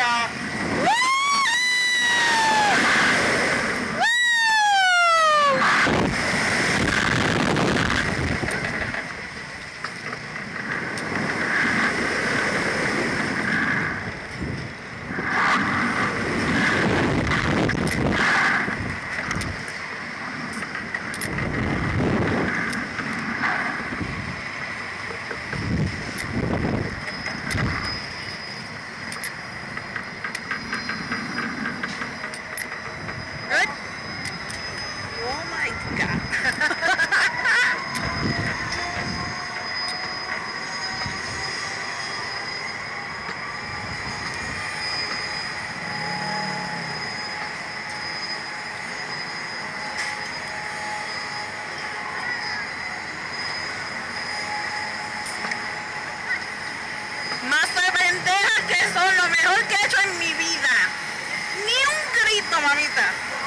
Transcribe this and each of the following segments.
ya. Oh my God. Más de pendejas que son lo mejor que he hecho en mi vida. Ni un grito, mamita.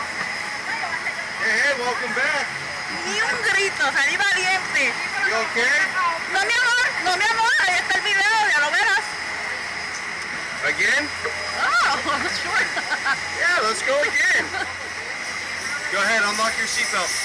Hey, welcome back. Ni un grito, salí valiente. You okay? No mi amor, ahí está el video, ya lo verás. Again? Oh, sure. Yeah, let's go again. Go ahead, unlock your seatbelt.